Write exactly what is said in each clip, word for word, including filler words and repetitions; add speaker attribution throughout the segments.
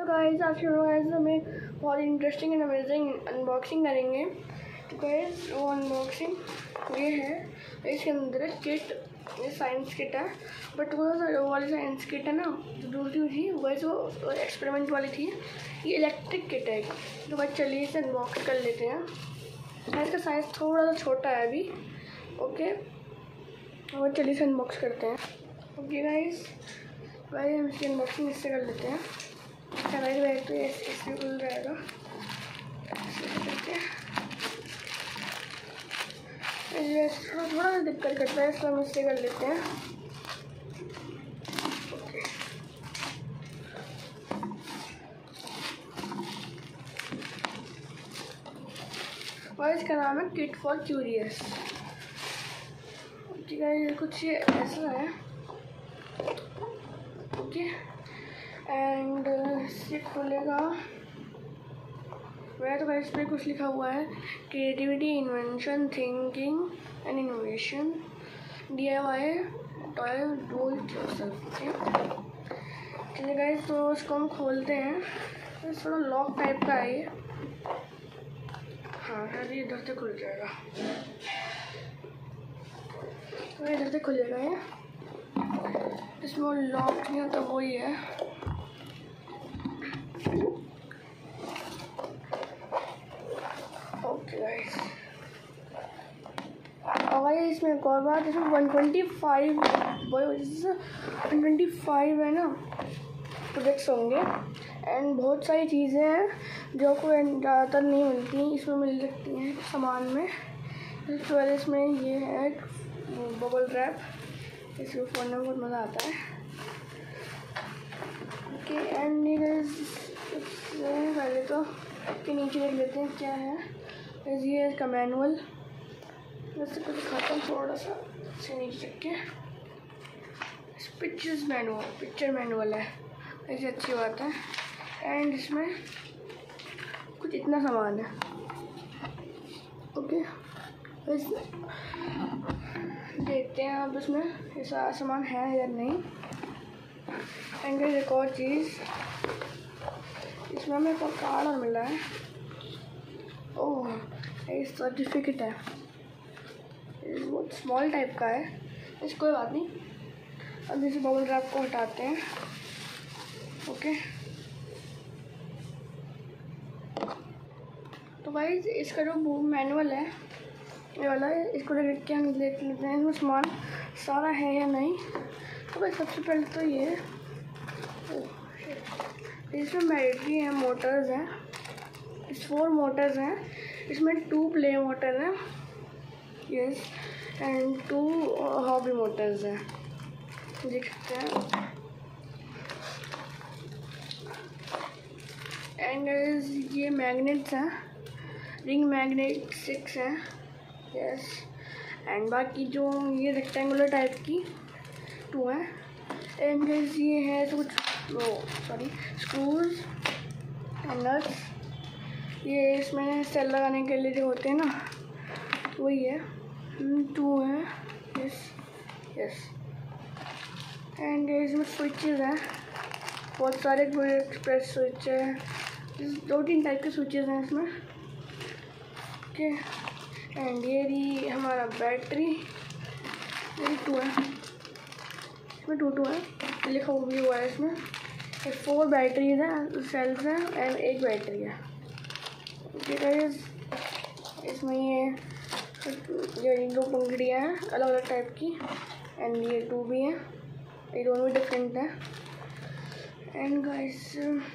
Speaker 1: Guys आज के guys हमें बहुत इंटरेस्टिंग एंड अमेजिंग अनबॉक्सिंग करेंगे। तो गाइस वो अनबॉक्सिंग ये है, इसके अंदर है किट, ये साइंस किट है, बट वो वो वाली साइंस किट है ना जो दूसरी थी वैसे वो एक्सपेरिमेंट वाली थी, ये इलेक्ट्रिक किट है। तो भाई चलिए इसे अनबॉक्स कर लेते हैं। इसका साइज़ थोड़ा सा छोटा है अभी, ओके, और चलिए इसे अनबॉक्स करते हैं। ओके गाइस भाई हम इसकी अनबॉक्सिंग इससे कर लेते हैं। चलाइए बैग तो ये इससे खुल जाएगा करके, थोड़ा थोड़ा दिक्कत करता है इसलिए हम इससे कर लेते हैं। ओके और इसका नाम है किट फॉर क्यूरियस। ठीक है, कुछ ये ऐसा है, ओके, एंड इससे खुलेगा वह तो इस पर कुछ लिखा हुआ है, creativity, invention, thinking and innovation, D I Y toy do it yourself. चलिए गाइस तो इसको हम खोलते हैं। तो थोड़ा लॉक टाइप का है ये, हाँ अभी इधर से खुल जाएगा, तो इधर से खुलेगा ये। इसमें वो लॉक नहीं होता वही है। ओके गाइस, और इसमें एक और बात, इसमें one twenty five one twenty five है ना प्रोडक्ट्स होंगे, एंड बहुत सारी चीज़ें हैं जो आपको ज़्यादातर नहीं मिलती, इसमें मिल सकती हैं सामान में। इस वजह इसमें ये है बबल रैप, इसको फोड़ने में बहुत मज़ा आता है। ओके एंड इससे पहले तो इसके नीचे देख लेते हैं क्या है। ये है इसका मैनुअल, वैसे कुछ दिखाता हूँ थोड़ा सा इससे नीचे रख के। पिक्चर्स मैनुअल, पिक्चर मैनुअल है, ऐसी अच्छी बात है। एंड इसमें कुछ इतना सामान है, ओके, बस देखते हैं अब इसमें ये सारा सामान है या नहीं। एंड एक और चीज़, इसमें हमें एक और कार्ड और मिला है। ओह ये सर्टिफिकेट है, बहुत स्मॉल टाइप का है, इसको कोई बात नहीं। अब इसे बबल रैप को हटाते हैं, ओके। तो भाई इसका जो मैनुअल है ये वाला है, इसको देख के हम देख लेते हैं इसमें सामान सारा है या नहीं। तो भाई सबसे पहले तो ये इसमें बैटरी है, मोटर्स हैं, इस फोर मोटर्स हैं, इसमें टू प्ले मोटर हैं, yes, and two hobby motors हैं, देख सकते हैं। एंड ये मैग्नेट्स हैं, रिंग मैग्नेट सिक्स हैं, यस, एंड बाकी जो ये रेक्टेंगुलर टाइप की टू हैं। एंड ये है तो कुछ वो सॉरी स्क्रूज एंड नट्स, ये इसमें सेल लगाने के लिए जो होते हैं ना वही है, टू हैं, यस यस। एंड इसमें स्विचेस हैं, बहुत सारे, एक्सप्रेस स्विच है, दो तीन टाइप के स्विचेस हैं इसमें, ओके। एंड ये रही हमारा बैटरी, ये टू है, इसमें टू टू है, लिखा भी हुआ है इसमें। ये फोर बैटरीज हैं, सेल्स हैं, एंड एक बैटरी है, ओके गाइस। इसमें ये ये दो पंखुड़ियाँ हैं अलग अलग टाइप की, एंड ये टू भी हैं, ये दोनों डिफरेंट हैं। एंड गाइस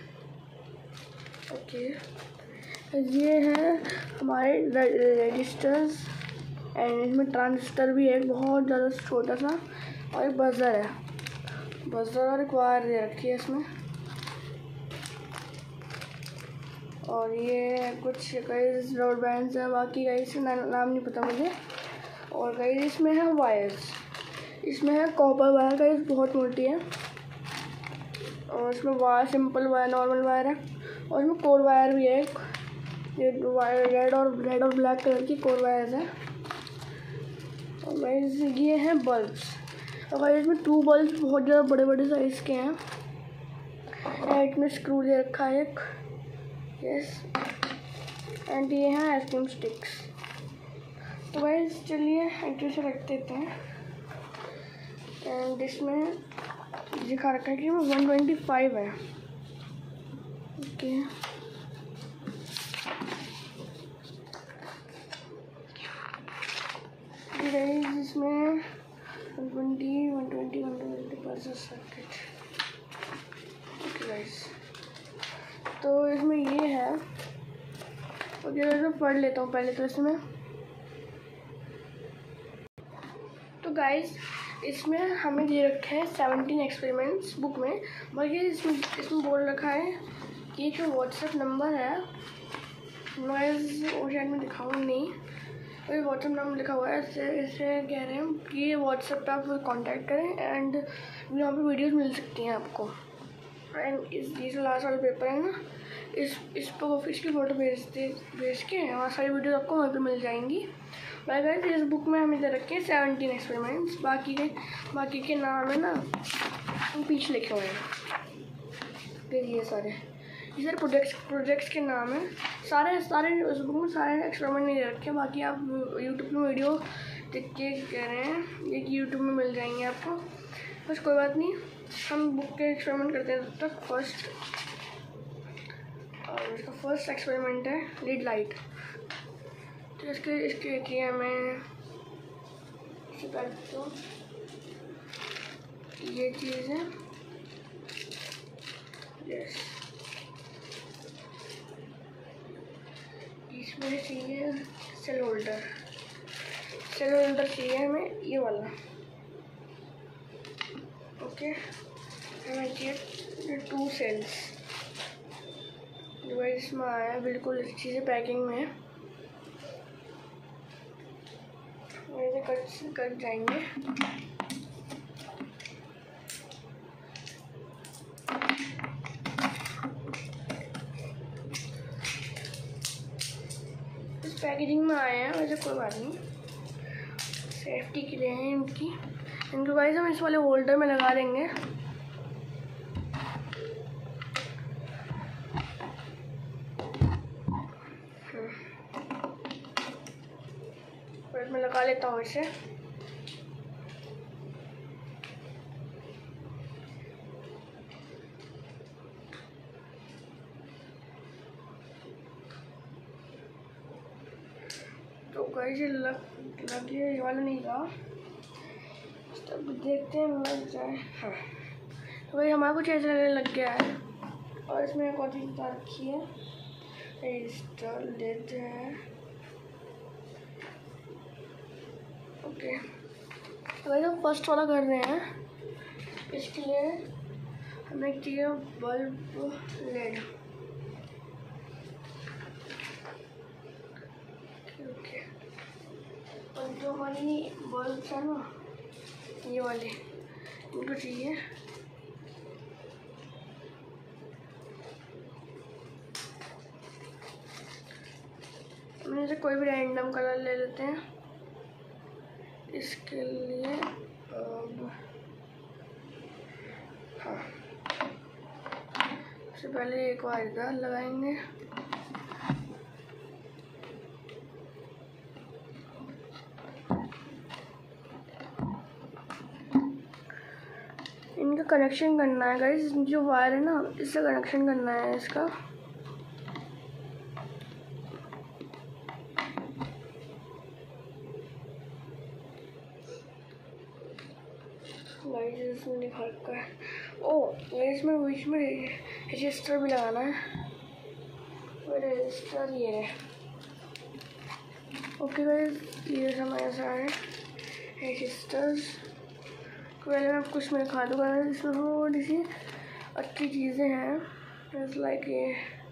Speaker 1: ओके, ये है हमारे रजिस्टर्स, एंड इसमें ट्रांजिस्टर भी है बहुत ज़्यादा छोटा सा, और एक बजर है, बजर और एक वायर दे रखी है इसमें। और ये कुछ कई रोड बैंड्स हैं, बाकी कई से नाम नहीं पता मुझे। और कई इसमें है वायर्स, इसमें है कॉपर वायर, कई बहुत मोटी है, और इसमें wire simple wire, normal wire है, और इसमें कोर वायर भी है, ये वायर रेड और रेड और ब्लैक कलर की कोर वायर्स हैं। और गाइस ये हैं बल्ब्स, और गाइस इसमें टू बल्ब्स बहुत ज़्यादा बड़े बड़े साइज़ के हैं, एंड में स्क्रू दे रखा है एक, यस। एंड ये है आइसक्रीम स्टिक्स। तो गाइस चलिए एंट्री से रख देते हैं। एंड इसमें दिखा रखा है कि वो वन ट्वेंटी फाइव है। ओके गाइस इसमें one twenty one twenty one twenty percent circuit. Okay guys तो इसमें ये है। ओके गाइस मैं पढ़ लेता हूँ पहले तो इसमें। तो गाइस इसमें हमें दे रखे हैं सेवनटीन एक्सपेरिमेंट्स बुक में। बाकी इसमें इसमें बोल रखा है कि जो व्हाट्सएप नंबर है, मैं वो शायद मैं दिखाऊँ नहीं, वही व्हाट्सएप नंबर लिखा हुआ है। इससे इससे कह रहे हैं कि व्हाट्सएप पे आप कांटेक्ट करें एंड यहाँ पे वीडियोस मिल सकती हैं आपको। एंड इस ये जो लास्ट वाला पेपर है ना, इस इस पर ऑफिस की फ़ोटो भेज दे भेज के वहाँ सारी वीडियोस आपको वहीं पे मिल जाएंगी। बाय गाइस इस बुक में हमें दे रखे हैं सेवनटीन एक्सपेरिमेंट्स। बाकी के बाकी के नाम है ना पीछे लिखे हुए हैं, ये सारे ये सारे प्रोजेक्ट्स प्रोजेक्ट्स के नाम हैं। सारे सारे उस बुक में सारे एक्सपेरिमेंट नहीं दे रखे। बाकी आप यूट्यूब में वीडियो देख के कह रहे हैं ये कि यूट्यूब में मिल जाएंगे आपको। बस कोई बात नहीं, हम बुक के एक्सपेरिमेंट करते हैं तब तक। फर्स्ट और इसका फर्स्ट एक्सपेरिमेंट है लीड लाइट। तो इसके इसके किया मैं तो ये चीज़ है, यस। इसमें चाहिए सेल होल्डर। सेल होल्डर चाहिए हमें ये वाला। ओके हमें चाहिए टू सेल्स। डिवाइस में आया बिल्कुल अच्छी से पैकिंग में है। मेरे कट कट जाएंगे। इस पैकेजिंग में आए हैं, वैसे कोई बात नहीं, सेफ्टी के लिए हैं इनकी। इनको गाइस हम इस वाले होल्डर में लगा देंगे। मैं लगा लेता हूँ इसे। तो गाइस ये लग लग ये वाला नहीं था, तब देखते हैं लग जाए। हाँ तो भाई हमारा कुछ ऐसा लगने लग गया है। और इसमें एक और चीज़ रखी है, इंस्टॉल देते हैं। ओके तो भाई हम फर्स्ट वाला कर रहे हैं। इसके लिए हमें चाहिए बल्ब लेड। ओके और जो हमारी बल्ब है ना ये वाले, इनको चाहिए हमने से कोई भी रैंडम कलर ले लेते हैं इसके लिए। अब हाँ सबसे पहले एक वायर लगाएंगे। इनका कनेक्शन करना है गाइस, जो वायर है ना इससे कनेक्शन करना है इसका। गाइस इसमें लिखा रखा है, ओ इसमें बीच में रजिस्टर भी लगाना है। रजिस्टर ये है। ओके गाइस ये हमारे सारे रजिस्टर्स। पहले मैं कुछ में दिखा दूँगा, इसमें थोड़ी सी अच्छी चीज़ें हैं जैसे लाइक ये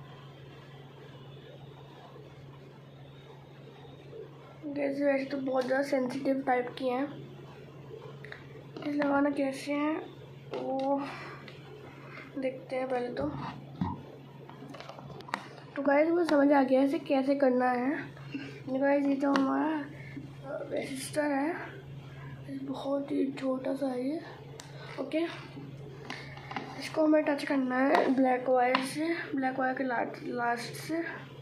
Speaker 1: जैसे वैसे तो बहुत ज़्यादा सेंसिटिव टाइप की हैं। इस लगाना कैसे हैं वो देखते हैं पहले तो। तो गाइस वो समझ आ गया इसे कैसे करना है। गाइस ये जो हमारा रजिस्टर है बहुत ही छोटा सा है ये। ओके इसको हमें टच करना है ब्लैक वायर से, ब्लैक वायर के लास्ट लास्ट से।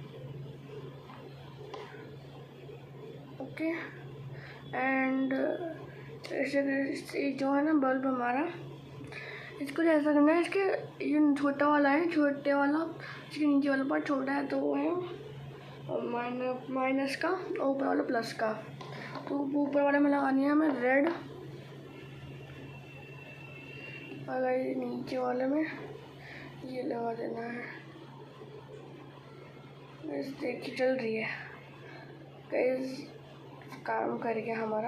Speaker 1: ओके, एंड ऐसे जो है ना बल्ब हमारा, इसको ऐसा करना है, इसके ये छोटा वाला है, छोटे वाला इसके नीचे वाला पार्ट छोटा है तो वो है और माइनस माइनस का और ऊपर वाला प्लस का। तो ऊपर वाले में लगानी है हमें रेड और नीचे वाले में ये लगा देना है। बस देखिए चल रही है गाइस, काम कर गया हमारा।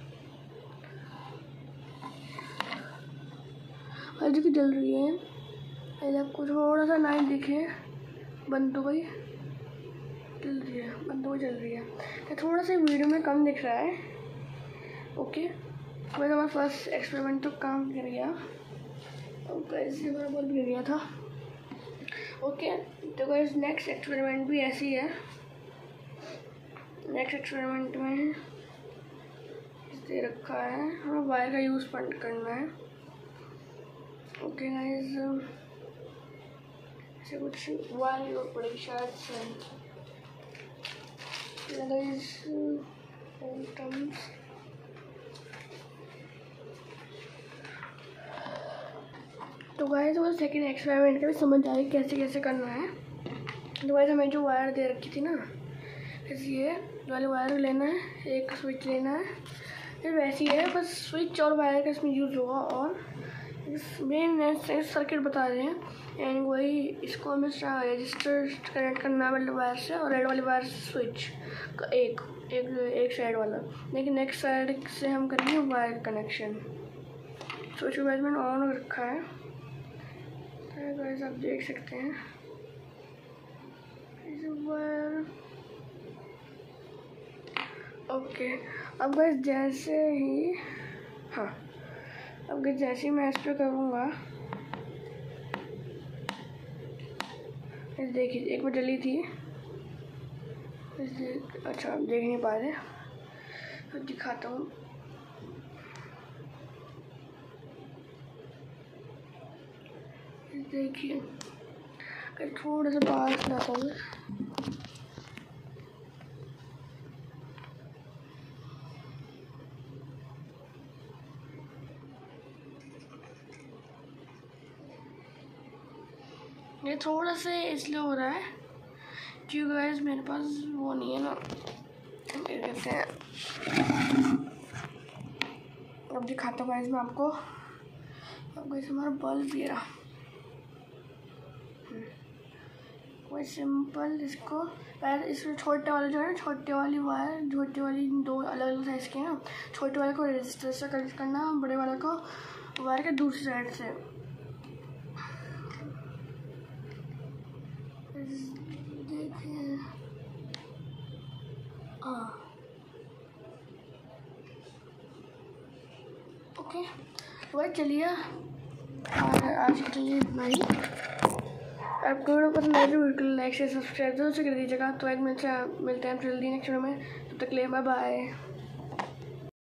Speaker 1: और देखिए जल रही है, अगर आपको थोड़ा सा नाइट दिखे, बंद तो गई, जल रही है, बंद तो जल रही है, तो थोड़ा सा वीडियो में कम दिख रहा है। ओके, वैसे हमारा फर्स्ट एक्सपेरिमेंट तो काम कर गया और कैसे हमारा बल्ब गिर गया था। ओके, तो गाइस नेक्स्ट एक्सपेरिमेंट भी ऐसी ही है। नेक्स्ट एक्सपेरिमेंट में दे रखा है, हमें वायर का यूज़ करना है। ओके गाइस, ऐसे कुछ वायर यूज़ पड़ेगी शायद से गाइस। तो गाइस वो सेकेंड एक्सपेरिमेंट का भी समझ आए कैसे कैसे करना है। तो गाइस हमें जो वायर दे रखी थी ना, ये वाले वायर लेना है, एक स्विच लेना है, फिर वैसी है बस स्विच और वायर का इसमें यूज़ होगा। और मेन सर्किट बता रहे हैं, एंड वही इसको हमें रजिस्टर कनेक्ट करना है वाले वायर से, और रेड वाले वायर से स्विच का एक एक एक साइड वाला, लेकिन नेक्स्ट साइड से हम करेंगे वायर कनेक्शन। स्विच को मैंने ऑन रखा है, तो गाइस आप देख सकते हैं वायर। ओके, अब गाइस जैसे ही हाँ अब गाइस जैसे ही मैं इस पर करूँगा, देखिए एक बार जली थी, अच्छा आप देख नहीं पा रहे तो दिखाता हूँ। देखिए थोड़ा सा पास लाता हूँ, ये थोड़ा सा इसलिए हो रहा है क्योंकि गाइस मेरे पास वो नहीं है ना, क्या कहते हैं, अब दिखाता हूँ गाइस मैं आपको। अब गाइस हमारा बल्ब ये रहा, वही सिंपल इसको पहले इसमें छोटे वाले जो है ना, छोटे वाली वायर, छोटी वाली दो अलग अलग साइज के हैं, छोटे वाले को रजिस्टर से कनेक्ट करना, बड़े वाले को वायर के दूसरी साइड से। देखिए हाँ, ओके वही चलिए, और आज के लिए इतना ही। आपको वीडियो पसंद आए तो बिल्कुल लाइक से सब्सक्राइब जरूर से कर दीजिएगा। तो एक मिलते हैं मिलते हैं जल्दी नेक्स्ट वीडियो में, तब तक के लिए बाय बाय।